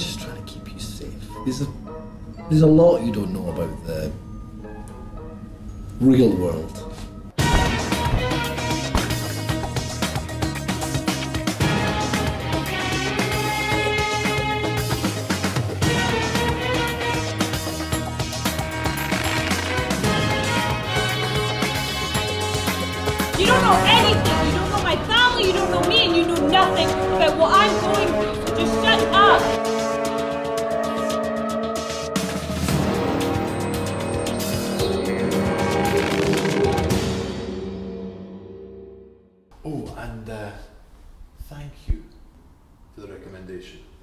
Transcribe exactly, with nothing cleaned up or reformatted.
just trying to keep you safe. There's a, there's a lot you don't know about the real world. You don't know anything. You don't know my family. You don't know me, and you know nothing about what I'm going through. So just shut up. Oh, and uh, thank you for the recommendation.